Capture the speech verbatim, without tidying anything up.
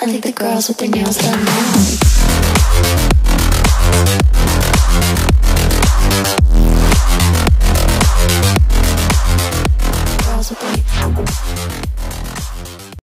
think the girls with their nails done now.